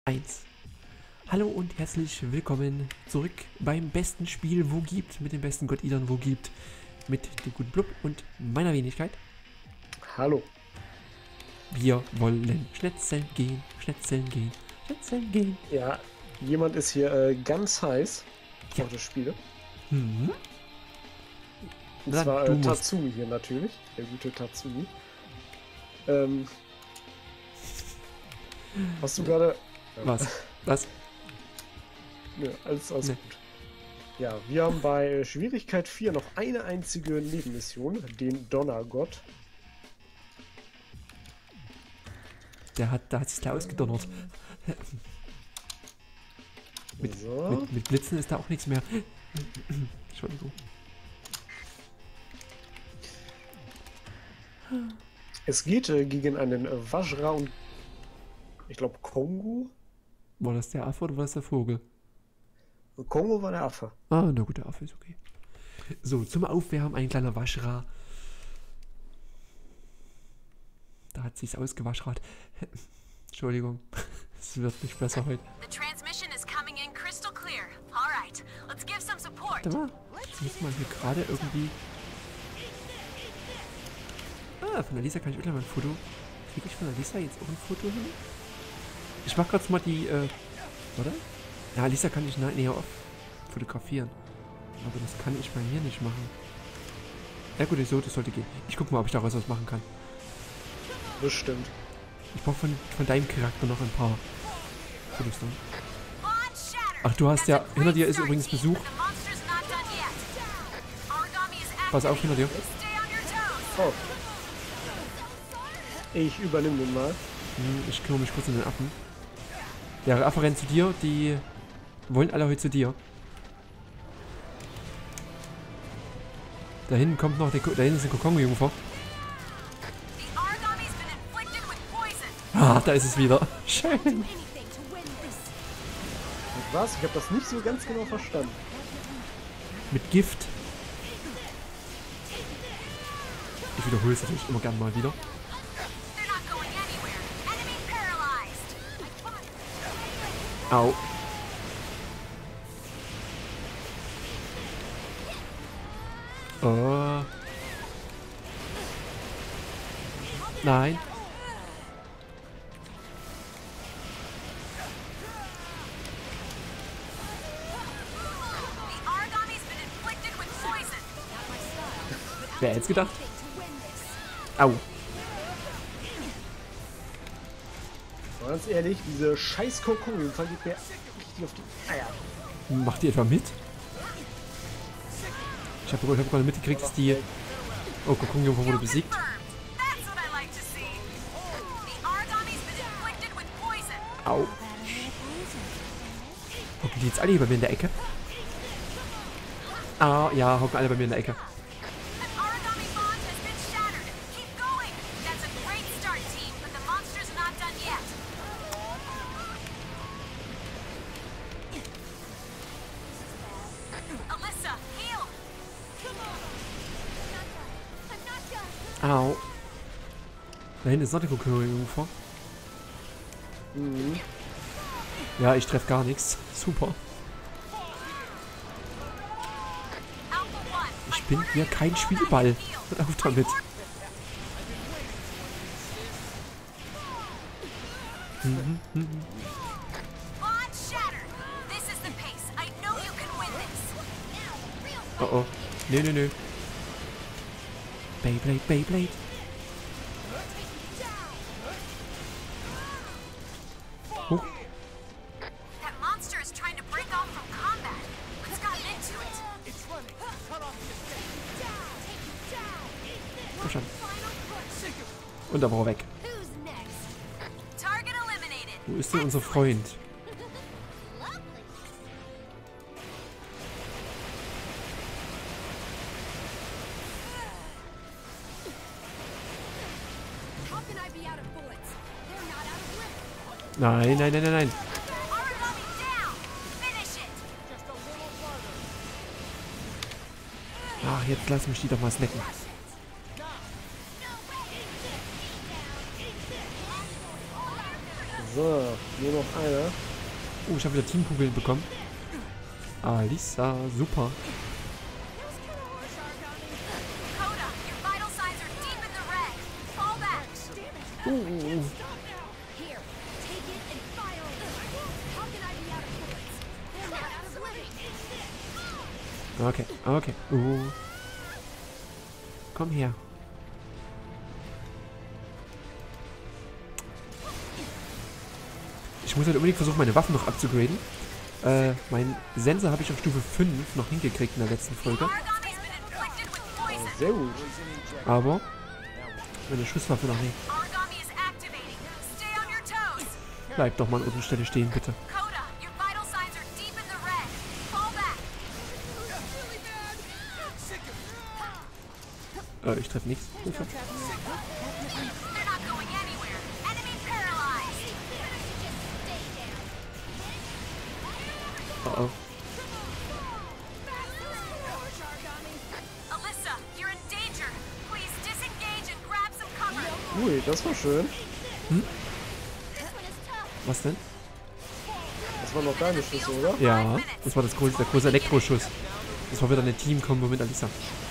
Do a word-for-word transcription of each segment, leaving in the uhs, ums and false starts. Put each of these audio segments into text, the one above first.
eins. Hallo und herzlich willkommen zurück beim besten Spiel, wo gibt, mit den besten God-Eatern, wo gibt, mit dem guten Blub und meiner Wenigkeit. Hallo. Wir wollen schnetzeln gehen, schnetzeln gehen, schnetzeln gehen. Ja, jemand ist hier äh, ganz heiß Ja. auf das Spiel. Mhm. Und Na, zwar du äh, musst. Tatsumi hier natürlich, der gute Tatsumi. Ähm, hast du gerade... Was? Was? Nö, alles, alles Nee. gut. Ja, wir haben bei Schwierigkeit vier noch eine einzige Nebenmission, den Donnergott. Der hat, da hat sich da ausgedonnert. Mit, So. mit, mit Blitzen ist da auch nichts mehr. Entschuldigung. Es geht äh, gegen einen äh, Vajra und ich glaube Kongo. War das der Affe oder war das der Vogel? Kongo war der Affe. Ah, na gut, der Affe ist okay. So, zum Aufwärmen ein kleiner Waschra. Da hat sich's ausgewaschrat. Entschuldigung, es wird nicht besser heute. The transmission is coming in crystal clear. All right, let's give some support. Warte mal, jetzt muss man hier gerade irgendwie... Ah, von der Lisa kann ich wieder mal ein Foto... Kriege ich von der Lisa jetzt auch ein Foto hin? Ich mach kurz mal die, äh... Warte? Ja, Lisa kann ich näher auf fotografieren. Aber das kann ich bei mir nicht machen. Ja gut, so, das sollte gehen. Ich guck mal, ob ich daraus was machen kann. Bestimmt. Ich brauche von, von deinem Charakter noch ein paar Fotos dann. Bond shattered. Ach, du hast ja... That's a Hinter dir great ist start, übrigens team, Besuch. but the monster's not done yet. Origami is active. Pass auf, hinter dir. Stay on your toes. Oh. Ich übernehme den mal. Hm, Ich kümmere mich kurz um den Affen. Der Affe rennt zu dir, die wollen alle heute zu dir. Da hinten kommt noch der, Ko- da hinten ist eine Kokon-Jungfer. The Origami's been inflicted with poison. Ah, da ist es wieder. Schön. Anything to win this. Was? Ich habe das nicht so ganz genau verstanden. Mit Gift. Ich wiederhole es natürlich immer gern mal wieder. They're not going anywhere. Enemy paralyzed. Au. Oh. Nein. The Origami's been inflicted with poison. Wer hätte es gedacht? Au. Aber ganz ehrlich, diese scheiß Kokon-Jungfer geht mir richtig auf die Eier. Macht die etwa mit? Ich habe hab gerade mitgekriegt, dass die... Oh, Kokon-Jungfer wurde besiegt. Confirmed. That's what I like to see. The Origami's been inflicted with poison. Au. Hocken die jetzt alle hier bei mir in der Ecke? Ah, ja, hocken alle bei mir in der Ecke. An Origami bond has been shattered. Keep going. That's a great start, team, but the monster's not done yet. Alyssa, heal. Au. Da hinten ist noch eine Kokon-Jungfer. Mhm. Ja, ich treffe gar nichts. Super. Alpha One. Ich bin hier kein Spielball. Hört auf damit. Mhm, mhm. Bond shattered. This is the pace. I know you can win this. Oh oh. Nö, nö, nö. Beyblade, Beyblade. Hoch. That monster is trying to break off from combat. What's gotten into it? Verstanden. Und da war er weg. Who's next? Target eliminated. Wo ist denn unser Freund? How can I be out of bullets? They're not out of bullets. Nein, nein, nein, nein, nein. Origami down. Finish it. Ach, jetzt lass mich die doch mal snacken. So, nur noch einer. Oh, ich habe wieder Teamkugeln bekommen. Alisa, super. Coda, your vital signs are deep in the red. Fall back. Oh, oh, oh. Here, take it and fire it. How can I be out of bullets? They're not out of living. Okay, okay. Oh. Komm her. Ich muss halt unbedingt versuchen, meine Waffen noch abzugraden. Äh, mein Sensor habe ich auf Stufe fünf noch hingekriegt in der letzten Folge. Aragami's been inflicted with poison. Sehr gut. Aber meine Schusswaffe noch nicht. Aragami is activating. Stay on your toes. Bleib doch mal an unserer Stelle stehen, bitte. Coda, your vital signs are deep in the red. Fall back. Äh, ich treffe nichts. Hilfe. They're not going anywhere. Enemy paralyzed. Oh, oh. Alyssa, you're in danger. Please disengage and grab some cover. Ui, das war schön. Was denn? Das war noch deine Schüsse, oder? Ja, das war das große, der große Elektroschuss. Das war wieder eine Team-Kombo mit Alisa.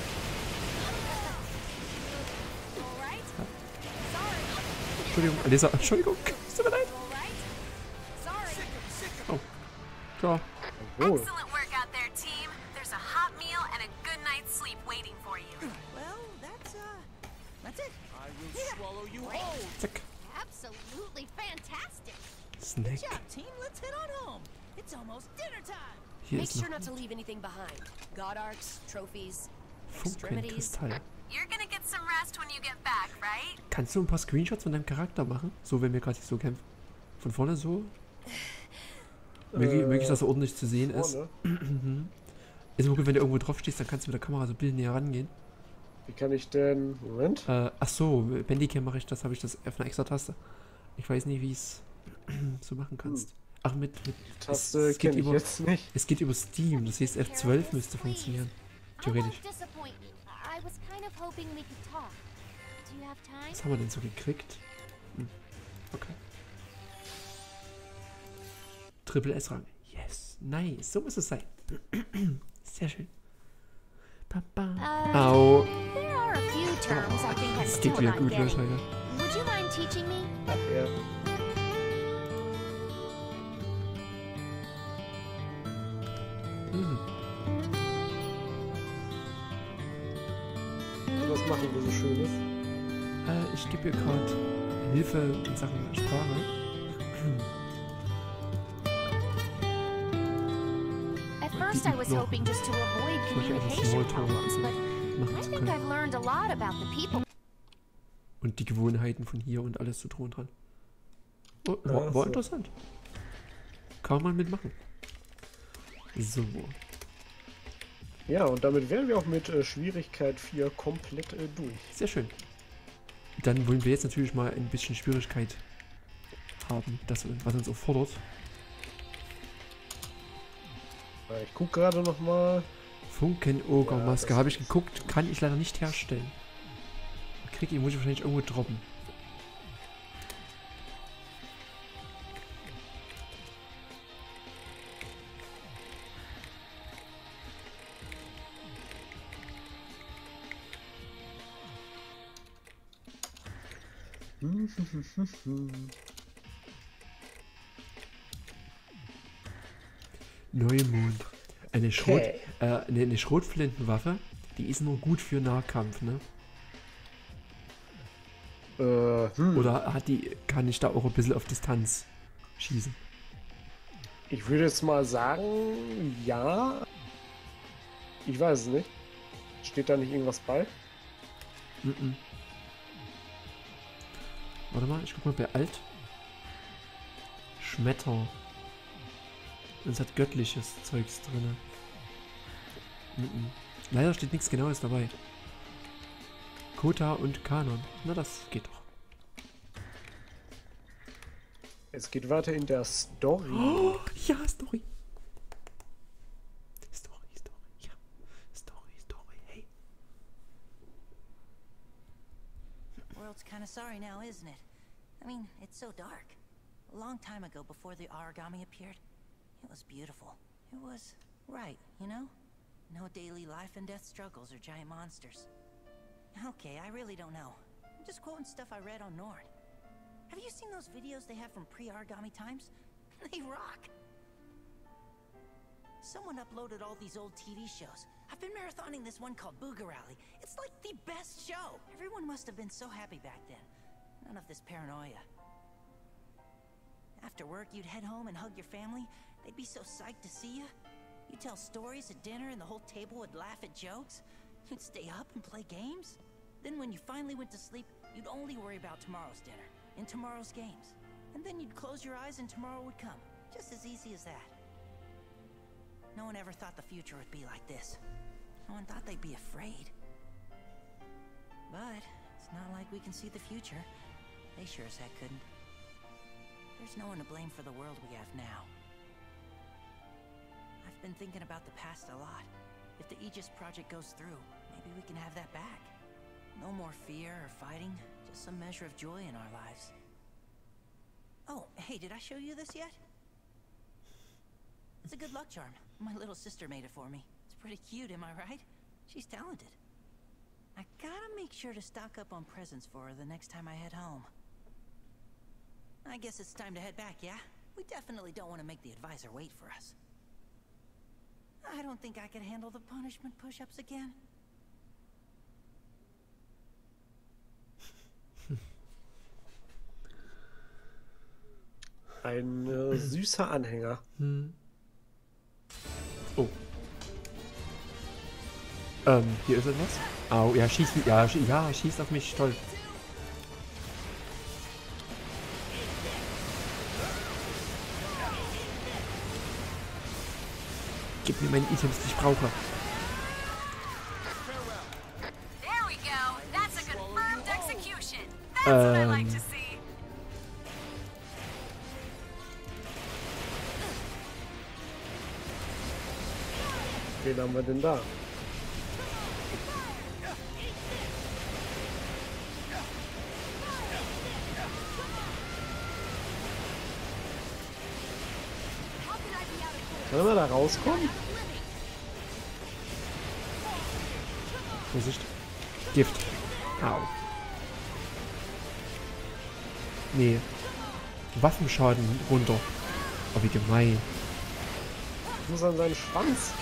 Entschuldigung, Alisa, Entschuldigung. Es tut mir leid. Oh. Ja. Jawohl. Excellent work out there, team. There's a hot meal and a good night's sleep waiting for you. Well, that's, uh, that's it. Zack. Absolutely fantastic. Snack. Good job, team. Let's head on home. It's almost dinner time. Hier Make ist sure noch not to leave anything behind. God arcs, trophies. Funkenkristall. You're gonna get some rest when you get back, right? Kannst du ein paar Screenshots von deinem Charakter machen? So, wenn wir gerade so kämpfen. Von vorne so? Möglich, Äh, möglich, dass er ordentlich zu sehen ist. Vorne. Ist immer gut, wenn du irgendwo drauf stehst, dann kannst du mit der Kamera so ein bisschen näher rangehen. Wie kann ich denn... Moment. Äh, ach so, Bandicam mache ich das, habe ich das auf einer extra Taste. Ich weiß nicht, wie es so machen kannst. Ach, mit, mit Taste es, es geht kenne ich über, jetzt nicht. es geht über Steam, das heißt F zwölf müsste funktionieren. Theoretisch. I won't disappoint you. I was kind of hoping we could talk. Do you have time? Was haben wir denn so gekriegt? Hm. Okay. Triple S-Rang. Yes. Nice. So muss es sein. Sehr schön. Ba, ba. Uh, Au. There are a few terms I think I'm Es still geht wieder not gut los getting. heute. Would you mind teaching me? Ach ja. Hm. Was machen wir so Schönes? Äh, ich gebe ihr gerade Hilfe in Sachen Sprache. At first I was noch- hoping just to avoid Ich möchte einfach communication Smalltalk problems, but machen I zu think können. I've learned a lot about the people. Und die Gewohnheiten von hier und alles so drum und dran. Oh, Ja, war, war so. interessant. Kann man mitmachen. So. Ja, und damit wären wir auch mit äh, Schwierigkeit vier komplett äh, durch. Sehr schön. Dann wollen wir jetzt natürlich mal ein bisschen Schwierigkeit haben, das, was uns auch fordert. Äh, Ich gucke gerade noch mal. Funken-Oger-Maske Ja, das habe ich ist- geguckt, kann ich leider nicht herstellen. Krieg die muss ich wahrscheinlich irgendwo droppen. Neumond. Eine, Schrot, Okay. äh, eine, eine Schrotflintenwaffe, die ist nur gut für Nahkampf, ne? Äh, hm. Oder hat die, kann ich da auch ein bisschen auf Distanz schießen? Ich würde jetzt mal sagen, ja. Ich weiß es nicht. Steht da nicht irgendwas bei? Mhm. Warte mal, ich guck mal bei Alt. Schmetter. Und es hat göttliches Zeugs drin. Mhm. Leider steht nichts Genaues dabei. Kota und Kanon. Na, das geht doch. Es geht weiter in der Story. Oh, ja, Story. Story, Story, ja. Story, Story, hey. World's kind of sorry now, isn't it? I mean, it's so dark. A long time ago, before the origami appeared, it was beautiful. It was right, you know? No daily life and death struggles or giant monsters. Okay, I really don't know. I'm just quoting stuff I read on Nord. Have you seen those videos they have from pre-origami times? They rock. Someone uploaded all these old T V shows. I've been marathoning this one called Boogarally. It's like the best show. Everyone must have been so happy back then. None of this paranoia. After work, you'd head home and hug your family. They'd be so psyched to see you. You'd tell stories at dinner and the whole table would laugh at jokes. You'd stay up and play games. Then when you finally went to sleep, you'd only worry about tomorrow's dinner and tomorrow's games. And then you'd close your eyes and tomorrow would come. Just as easy as that. No one ever thought the future would be like this. No one thought they'd be afraid. But it's not like we can see the future. They sure as heck couldn't. There's no one to blame for the world we have now. I've been thinking about the past a lot. If the Aegis project goes through, maybe we can have that back. No more fear or fighting, just some measure of joy in our lives. Oh, hey, did I show you this yet? It's a good luck charm. My little sister made it for me. It's pretty cute, am I right? She's talented. I gotta make sure to stock up on presents for her the next time I head home. I guess it's time to head back, yeah? We definitely don't want to make the advisor wait for us. I don't think I can handle the punishment push-ups again. Ein äh, süßer Anhänger. Hm. Oh. Ähm, hier ist etwas. Au, ja, schieß, ja, sch ja, schieß auf mich, toll. Gib mir meine Items, die ich brauche. There we go. That's a confirmed execution. That's what I like to see. Wen haben wir denn da? Können wir da rauskommen? Vorsicht. Gift. Au. Nee. Waffenschaden runter. Oh, wie gemein. Ich muss an seinen Schwanz.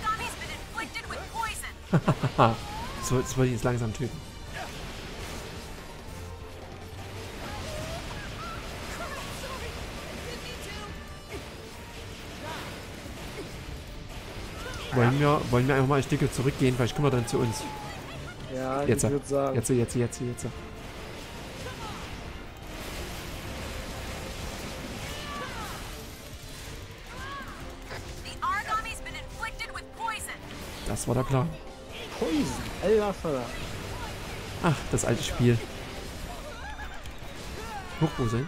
Hahaha. So, jetzt wollte ich jetzt langsam töten. Wollen wir, wollen wir einfach mal ein Stück zurückgehen, vielleicht kommen wir dann zu uns. Ja, Jetzt, ich würde sagen. jetzt, jetzt, jetzt, jetzt. Das war der Plan. Poison, alter Vater. Ach, das alte Spiel. Hochbuseln.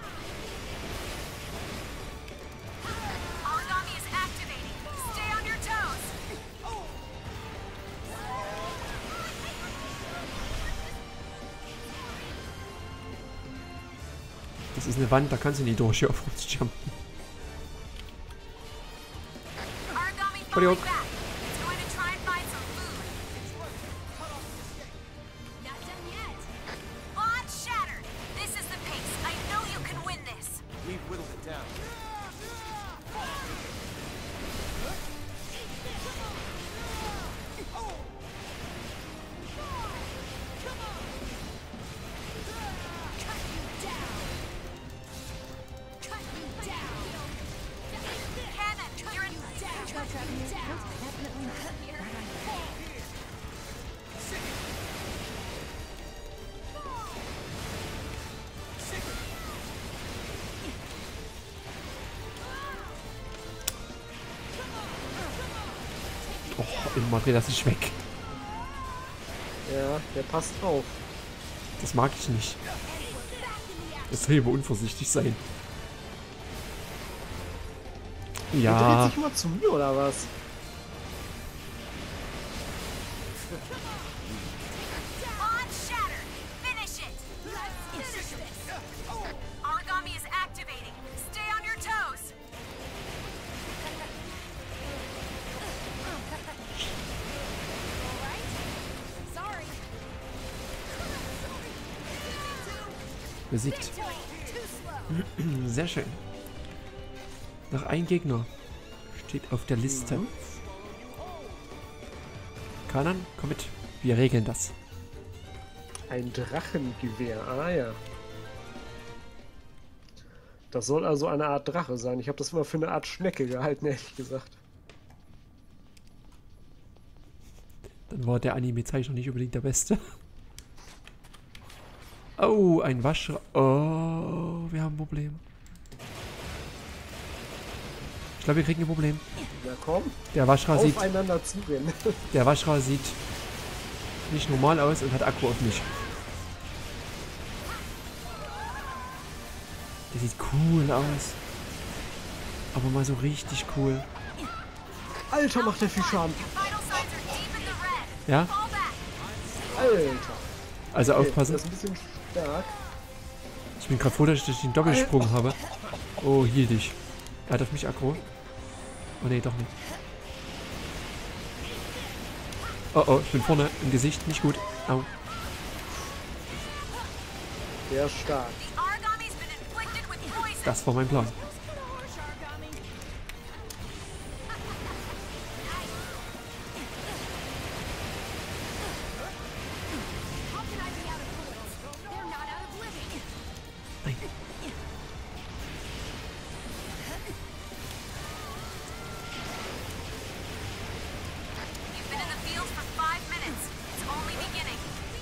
Das ist eine Wand, da kannst du nicht durch hier auf uns jumpen. Entschuldigung. Oh, immer dreht das sich weg. Ja, der passt auf. Das mag ich nicht. Das soll aber unvorsichtig sein. Ja. Der dreht sich mal zu mir, oder was? Origami is activating. Stay Besiegt. Sehr schön. Noch ein Gegner steht auf der Liste. Kanan, komm mit. Wir regeln das. Ein Drachengewehr, ah ja. Das soll also eine Art Drache sein. Ich habe das immer für eine Art Schnecke gehalten, ehrlich gesagt. Dann war der Anime-Zeichner nicht unbedingt der Beste. Oh, ein Waschra... Oh, wir haben ein Problem. Ich glaube, wir kriegen ein Problem. Na komm, Der Waschra sieht... aufeinander zurennen. Der Waschra sieht nicht normal aus und hat Akku auf mich. Der sieht cool aus. Aber mal so richtig cool. Alter, macht der viel Schaden. Vital signs are deep in the red. Ja? Fall back. Alter. Also Okay, aufpassen. das ist ein bisschen stark. Ich bin gerade froh, dass ich den Doppelsprung habe. Oh, hielt dich. Er hat auf mich Aggro. Oh ne, doch nicht. Oh oh, ich bin vorne im Gesicht. Nicht gut. Au. Der ist stark. The Aragami's been inflicted with poison. Das war mein Plan. How can I be out of bullets? They're not out of living. Nein. You've been in the field for five minutes. It's only beginning.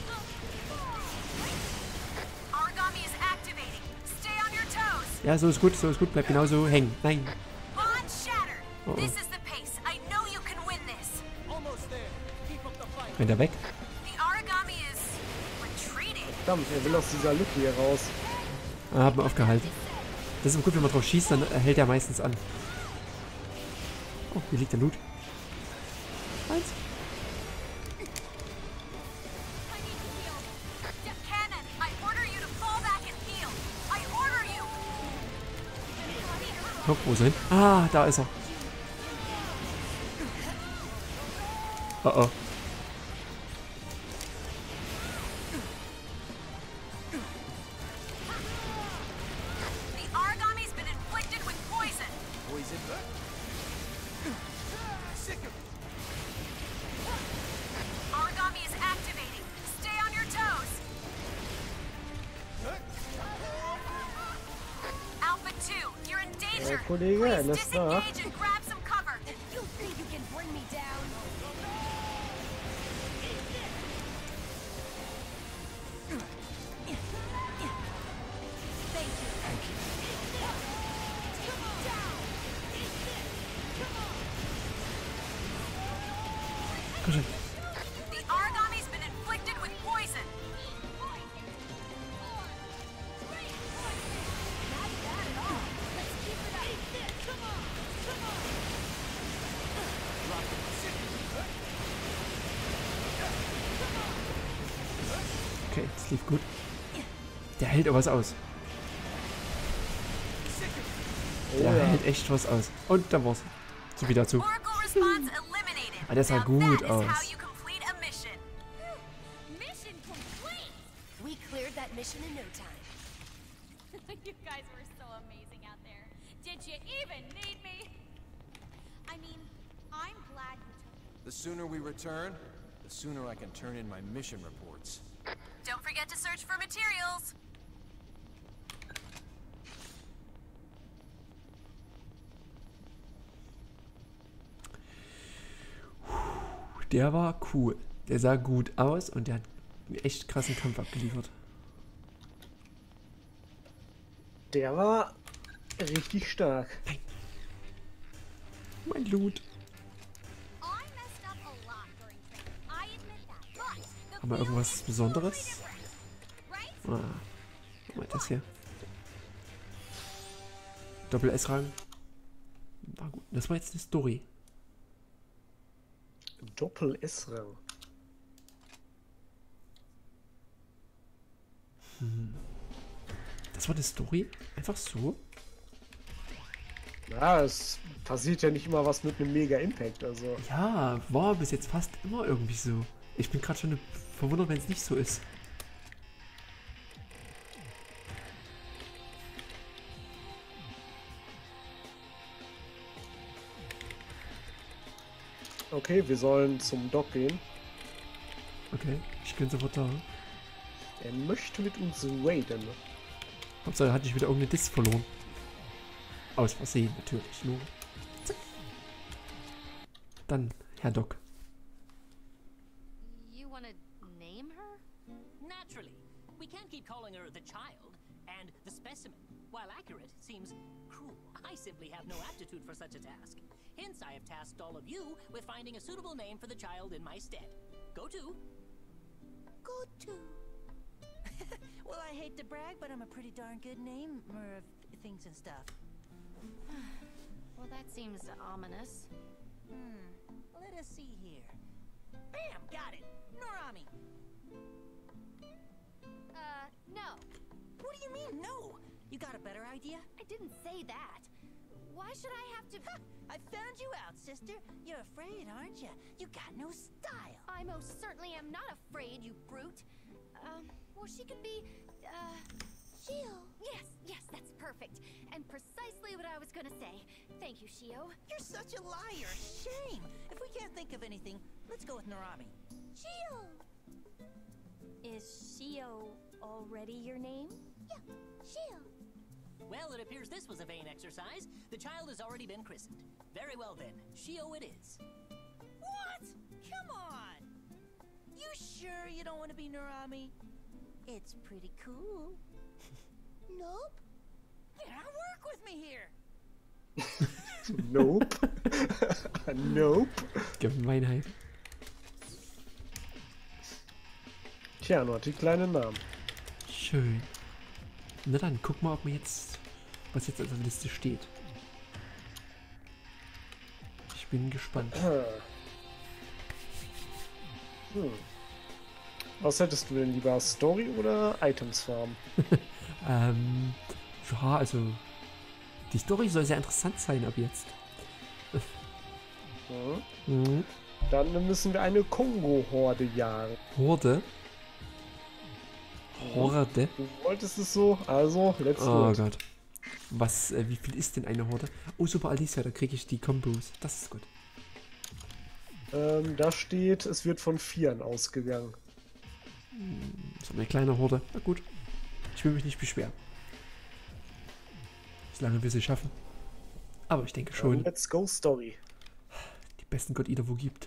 Origami is activating. Stay on your toes. Ja, so ist gut, so ist gut. Bleib genauso hängen. Nein. Bond shattered. Oh, oh. This is the pace. I know you can win this. Rennt er weg? The Origami is retreating. Verdammt, er will aus dieser Lücke hier raus. Ah, hab ihn aufgehalten. Das ist aber gut, wenn man drauf schießt, dann hält er meistens an. Oh, hier liegt der Loot. Eins. Cannon, I order you to fall back and heal. I order you. Oh, wo ist er hin? Ah, da ist er. Oh oh. The Origami's been inflicted with poison. Origami is activating. Stay on your toes. Alpha two, you're in danger. Ja, Kollege, Please er lässt nach. disengage and grab some cover. You think you can bring me down? Thank you. Komm schon. The Origami's been inflicted with poison. Okay, das lief gut. Der hält aber was aus. Oh Der ja. hält echt was aus. Und da war's. So wieder zu. Oracle response eliminated. Ah, der sah Now gut that is aus. how you complete a mission. Mission complete. We cleared that mission in no time. You guys were so amazing out there. Did you even need me? I mean, I'm glad you took The sooner we return, the sooner I can turn in my mission reports. Don't forget to search for materials. Der war cool. Der sah gut aus und der hat einen echt krassen Kampf abgeliefert. Der war richtig stark. Mein Loot. I messed up a lot during training. I admit that. But the Haben wir irgendwas Besonderes? right? Ah, guck mal das hier. Doppel-S-Rang. War gut. Das war jetzt eine Story. Doppel-S-Rang. Das war eine Story? Einfach so? Ja, es passiert ja nicht immer was mit einem Mega-Impact, also. Ja, war bis jetzt fast immer irgendwie so. Ich bin gerade schon verwundert, wenn es nicht so ist. Okay, wir sollen zum Doc gehen. Okay, ich bin sofort da. Er möchte mit uns raiden. Hauptsache, er hat nicht wieder irgendeine Disc verloren. Aus Versehen, natürlich. Nur. Zack. Dann, Herr Doc. You wanna name her? Naturally. We can't keep calling her the child and the specimen. While accurate, seems cruel. I simply have no aptitude for such a task. Hence, I have tasked all of you with finding a suitable name for the child in my stead. Go to. Go to. Well, I hate to brag, but I'm a pretty darn good namer of things and stuff. Well, that seems ominous. Hmm. Let us see here. Bam! Got it. Norami. Uh, no. What do you mean, no? You got a better idea? I didn't say that. Why should I have to... Ha! I found you out, sister. You're afraid, aren't you? You got no style. I most certainly am not afraid, you brute. Um, well, she could be, uh... Shio. Yes, yes, that's perfect. And precisely what I was gonna say. Thank you, Shio. You're such a liar. Shame. If we can't think of anything, let's go with Norami. Shio. Is Shio already your name? Yeah, Shio. Well, it appears this was a vain exercise. The child has already been christened. Very well then. Shio it is. What? Come on. You sure you don't want to be Norami? It's pretty cool. Nope. Yeah, work with me here. Nope. Nope. Gemeinheit. Tja, nur die kleinen Namen. Schön. Na dann, guck mal, ob mir jetzt, was jetzt auf der Liste steht. Ich bin gespannt. Hm. Was hättest du denn lieber? Story oder Items Farm? ähm, ja, also die Story soll sehr interessant sein ab jetzt. Mhm. Mhm. Dann müssen wir eine Kongo-Horde jagen. Horde? Horde? Du wolltest es so, also let's Oh go. Gott. Was, äh, wie viel ist denn eine Horde? Oh, super Alicia, da kriege ich die Kombos. Das ist gut. Ähm, da steht, es wird von Vieren ausgegangen. So eine kleine Horde. Na gut. Ich will mich nicht beschweren. Solange wir sie schaffen. Aber ich denke schon, Dann let's go Story. die besten Gott Eater wo gibt.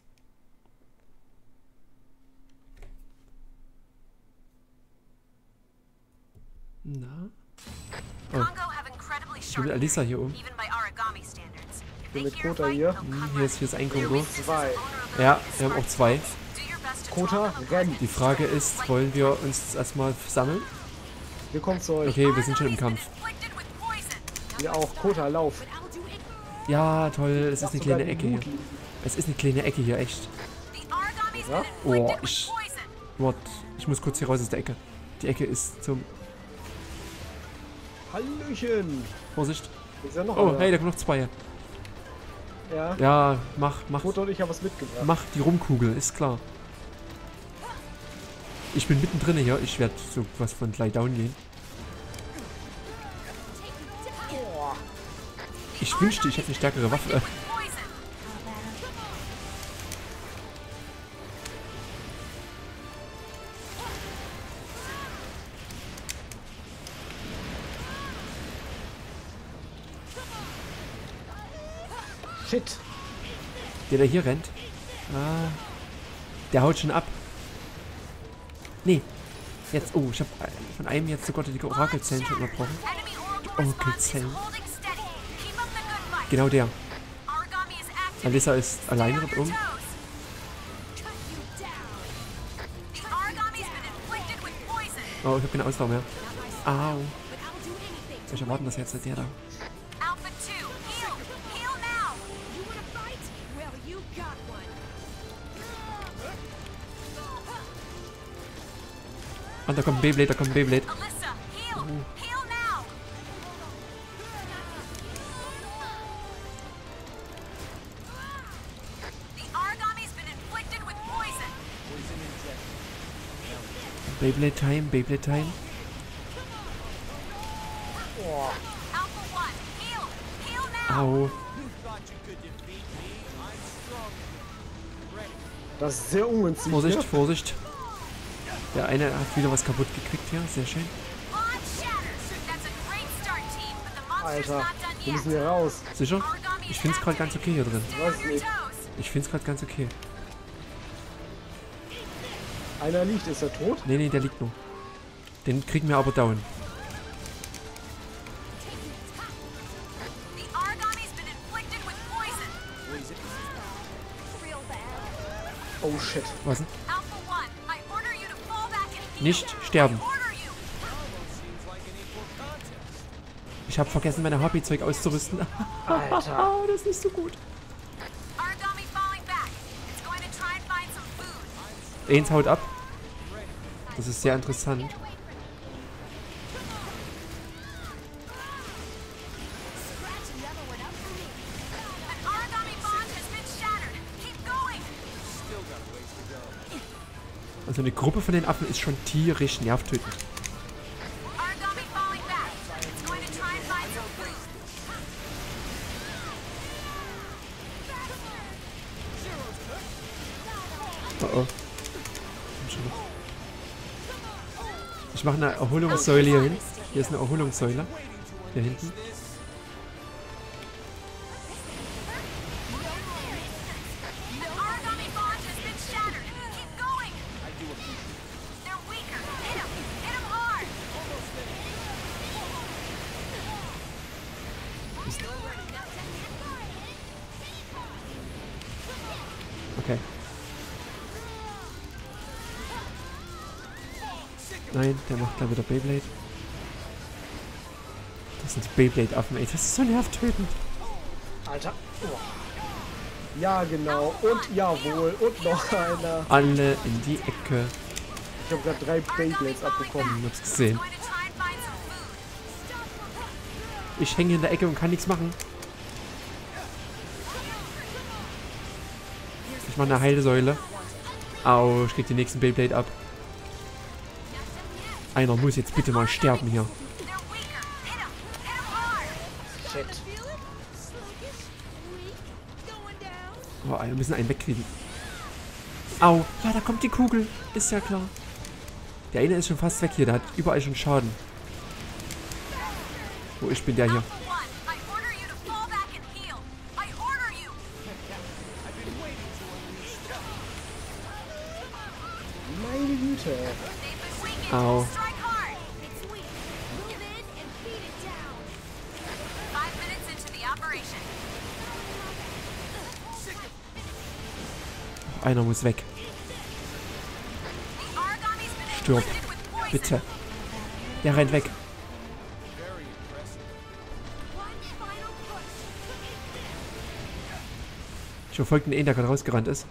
Na? Oh, Congo have incredibly ich sharp will Alissa hier um. even by origami standards. If bin they mit hear a Kota fight, hier. they'll Hm, come hier ist, hier ist ein Kongo. Zwei. Ja, wir haben auch zwei. Do your best to Kota, draw them renn. apart. Die Frage ist, wollen wir uns erstmal sammeln? Wir kommen zu euch. Okay, wir sind schon im Kampf. Inflicted with poison. Wir auch. Kota, lauf. Ja, toll, es ist eine Sogar kleine die Ecke hier. Muti. Es ist eine kleine Ecke hier, echt. The origami's Ja? been Oh, inflicted with ich... poison. Wart, ich muss kurz hier raus aus der Ecke. Die Ecke ist zum... Hallöchen. Vorsicht. Ist ja noch Oh, einer. hey, da kommen noch zwei. Ja. Ja, mach, mach, Kota und ich haben was mitgebracht. mach die Rumkugel, ist klar. Ich bin mittendrin hier, ich werde so was von gleich down gehen. Ich wünschte, ich hätte eine stärkere Waffe. With poison. Shit. Der, der hier rennt. Ah, der haut schon ab. Nee. Jetzt, oh, ich habe von einem jetzt sogar die Orakelzellen schon unterbrochen. Enemy orbital Oh, response is Zellen. holding steady. Keep up the good fight. Genau der. Origami is active. Alissa ist Stay alleine on dort your oben. toes. The origami's been inflicted with poison. Oh, ich habe keine Ausdauer mehr. Au. Soll ich erwarten, dass jetzt der da... Alpha two, heal. Heal now. You wanna fight? Well, you got one. Und da kommt ein Beyblade, da kommt ein Beyblade. Alyssa, heal. Heal now. The origami's been inflicted with poison. Beyblade Time, Beyblade Time. Alpha one, heal. Heal now. Au. Das ist sehr ungünstig. Vorsicht, ne? Vorsicht. Der eine hat wieder was kaputt gekriegt hier. Sehr schön. Launch shattered. That's a great start, team, but the monster's Alter, not done wir yet. müssen hier raus. Sicher? Origami Ich is finde es gerade ganz okay hier drin. Stay Weiß on your nicht. toes. Ich finde es gerade ganz okay. Einer liegt, ist er tot? Nee, nee, der liegt noch. Den kriegen wir aber down. The Origami's been inflicted with poison. Real bad. Oh shit. Was denn? Alpha One, I order you to fall back and heal. Nicht sterben. I order you. Ich habe vergessen, meine Hobbyzeug auszurüsten. Alter. Oh, das ist nicht so gut. Origami falling back. It's going to try and find some food. Eins haut ab. Das ist sehr interessant. An origami bond has been shattered. Keep going. Also eine Gruppe von den Affen ist schon tierisch nervtötend. Origami falling back. It's going to try and find some food. Oh oh. Ich mache eine Erholungssäule hier hin. Hier ist eine Erholungssäule. Hier hinten. An origami bond has been shattered. Keep going. They're weaker. Hit him. Hit him hard. Okay. Nein, der macht da wieder Beyblade. Das sind die Beyblade-Affen, ey. Das ist so nervtötend. Alter. Oh. Ja, genau. Und jawohl. Und noch einer. Alle in die Ecke. Ich habe gerade drei Beyblades abbekommen. Ich hab's gesehen. Going to try and find some food. Ich hänge in der Ecke und kann nichts machen. Ich mache eine Heilsäule. Au, ich krieg den nächsten Beyblade ab. Einer muss jetzt bitte mal sterben hier. They're weaker. Hit him. Hit him hard. Shit. Oh, wir müssen einen wegkriegen. Au, ja, da kommt die Kugel. Ist ja klar. Der eine ist schon fast weg hier. Der hat überall schon Schaden. Wo ich bin der hier. Alpha One, I order you to fall back and heal. I order you. Meine Güte. They've been weakened. Au. Strike hard. It's weak. Move in and beat it down. Five minutes into the operation. Einer muss weg. The Origami's been Stirb. inflicted with poison. Bitte. Der rennt weg. One final push. Ich verfolge den einen, der gerade rausgerannt ist.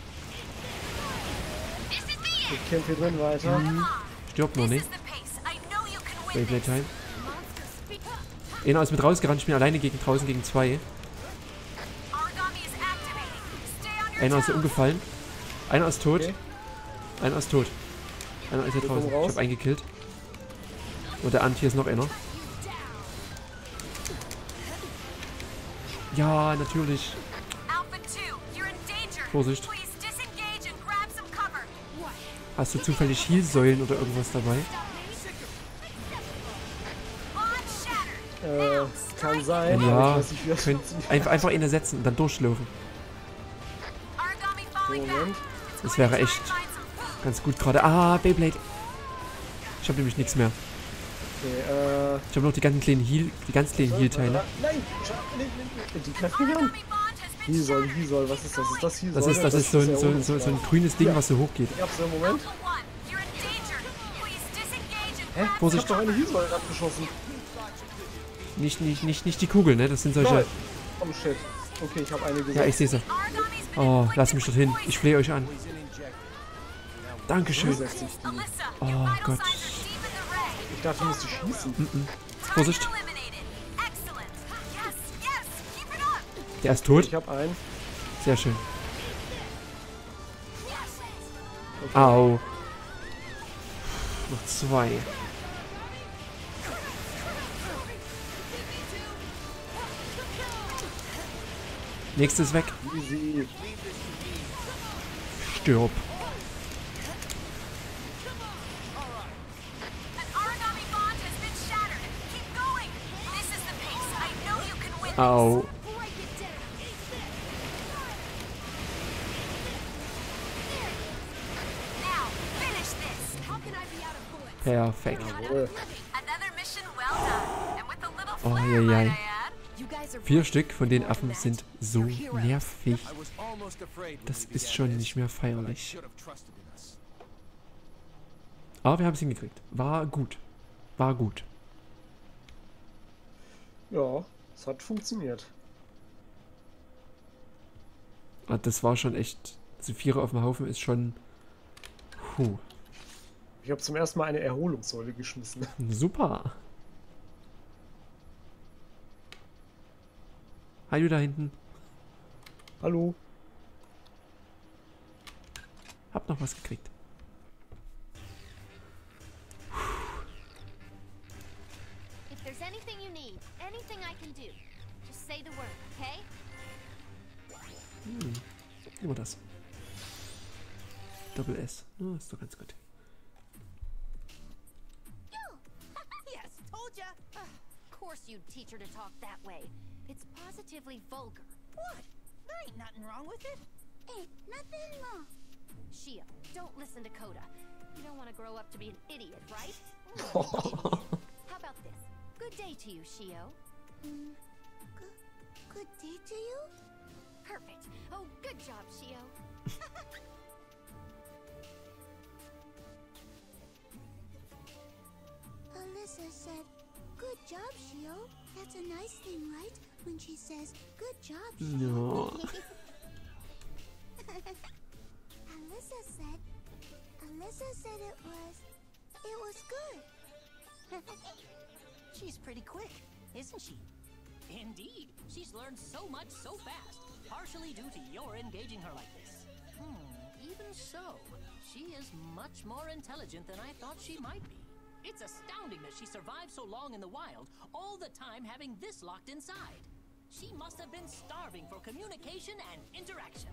Ich kämpfe hier drin weiter. Stirbt noch This nicht. is the pace. I know you can win Beyblade this. Time. Monster speak up. Einer ist mit rausgerannt. Ich bin alleine gegen draußen gegen zwei. Origami is activating. Stay on your Einer ist toes. umgefallen. Einer ist tot. Okay. Einer ist tot. Einer ist hier Wir draußen. kommen raus. Ich habe einen gekillt. Und der Ant, hier ist noch einer. Ja, natürlich. Alpha two, you're in danger. Vorsicht. Please disengage and grab some cover. Hast du zufällig Heilsäulen oder irgendwas dabei? Bond shattered. Äh, Now, kann strike sein. Ja, aber ich weiß nicht, wie das könnt funktioniert. einfach, einfach ihn ersetzen und dann durchlaufen. Origami falling back. Moment. It's Das going wäre to try echt and find some food. ganz gut gerade. Ah, Beyblade. Ich habe nämlich nichts mehr. Okay, äh. Ich habe noch die ganzen kleinen Heal, die ganz kleinen Heal-Teile. Nein! Schau, nee, nee, nee. Die greifen mich an. Origami bond has been Hiesol, shattered. Hiesol, was ist das? Ist das Hiesol? Das ist, das ist so ein, so, ein- so, so ein grünes Ding, was so hoch geht. Ich hab's im Moment. Alpha one, you're in danger. Please disengage and Hä? grab Vorsicht. Ich hab doch eine Hiesol abgeschossen. Nicht, nicht, nicht, nicht die Kugel, ne? Das sind solche... Lol. Oh shit. Okay, ich hab eine gesehen. Ja, ich sehe sie. Origami's been Oh, inflicted lasst mich with dorthin. poison. Ich flehe euch an. Dankeschön. Alyssa, Oh your vital Gott. signs are deep in the red. Ich dachte, ich müsste schießen. Vorsicht. Target eliminated. Excellent. Yes, yes, keep it up. Der ist tot. Ich hab einen. Sehr schön. Au. Noch zwei. Nächstes weg. Easy. Stirb. An origami bond has been shattered. Keep going. This is the pace. I know you can win. Au. Now, finish this. How can I be out of bullets? Perfekt. Jawohl. Another mission well done. And with a little Oh, flair, je, might je. I add. You guys are Vier Stück von den Affen sind so nervig. I was almost afraid when Das we ist began schon this, nicht mehr but I feierlich. should have trusted in us. Aber wir haben es hingekriegt. War gut. War gut. Ja, es hat funktioniert. Ah, das war schon echt... Also Vierer auf dem Haufen ist schon... Puh. Ich habe zum ersten Mal eine Erholungssäule geschmissen. Super. Hi, du da hinten. Hallo. Hab noch was gekriegt. If there's anything you need, anything I can do, just say the word, okay? Hm. Immer das. Doppel S. Oh, ist doch ganz gut. Yes, told ya. Of course you'd teach her to talk that way. It's positively vulgar. What? There ain't nothing wrong with it. Ain't nothing wrong. Shio, don't listen to Coda. You don't want to grow up to be an idiot, right? How about this? Good day to you, Shio. Mm, good, good day to you? Perfect. Oh, good job, Shio. Alyssa said, good job, Shio. That's a nice thing, right? When she says, good job, Shio. No. Alyssa said, Alyssa said it was, it was good. She's pretty quick, isn't she? Indeed, she's learned so much so fast, partially due to your engaging her like this. Hmm, even so, she is much more intelligent than I thought she might be. It's astounding that she survived so long in the wild, all the time having this locked inside. She must have been starving for communication and interaction.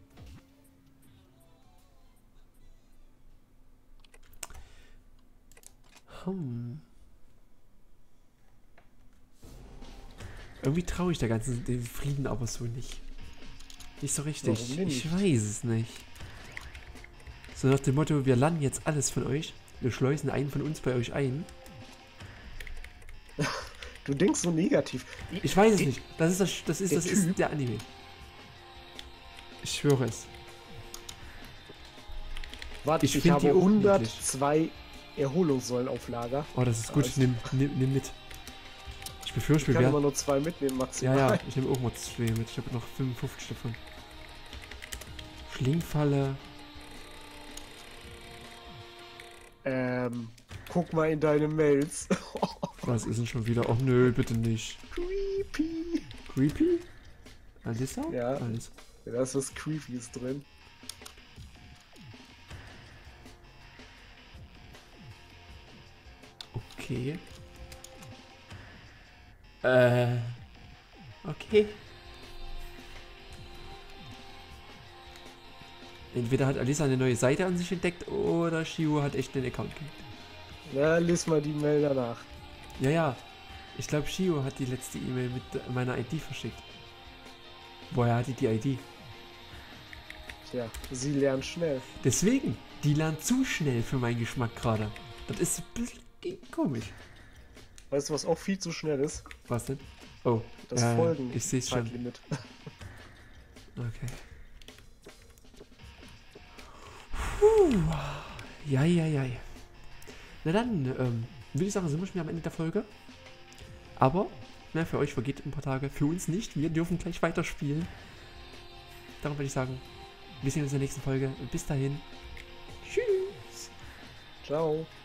Hm. Irgendwie traue ich der ganzen dem Frieden aber so nicht. Nicht so richtig. Warum denn Ich nicht? weiß es nicht. So nach dem Motto, wir lernen jetzt alles von euch. Wir schleusen einen von uns bei euch ein. Du denkst so negativ. Ich weiß es nicht. Das ist das, das ist, der das ist Typ- der Anime. Ich schwöre es. Warte, Ich ich, find habe die auch hundertzwei Erholungssäulen auf Lager. Oh, das ist gut. Also- Nimm, nimm, nimm mit. Ich befürchte, Ich wir kann immer werden... nur zwei mitnehmen, Ja, maximal. ja, ich nehme auch mal zwei mit. Ich habe noch fünfundfünfzig davon. Schlingfalle. Ähm, guck mal in deine Mails. Was ist denn schon wieder? Oh nö, bitte nicht. Creepy. Creepy? Alissa? Ja. Alles. Da ist was Creepys drin. Okay. Äh. Okay. Entweder hat Alissa eine neue Seite an sich entdeckt oder Shio hat echt einen Account gekriegt. Na, lies mal die Mail danach. Ja, ja. Ich glaube, Shio hat die letzte E-Mail mit meiner I D verschickt. Woher hat die die I D? Tja, sie lernt schnell. Deswegen, die lernt zu schnell für meinen Geschmack gerade. Das ist ein bisschen komisch. Weißt du, was auch viel zu schnell ist? Was denn? Oh, Das äh, Folgen. ich seh's schon. Zeitlimit. Okay. Puh. Ja, ja, ja. Na dann, ähm, würde ich sagen, sind wir schon wieder am Ende der Folge. Aber, na, für euch vergeht ein paar Tage. Für uns nicht. Wir dürfen gleich weiterspielen. Darum würde ich sagen, wir sehen uns in der nächsten Folge. Bis dahin. Tschüss. Ciao.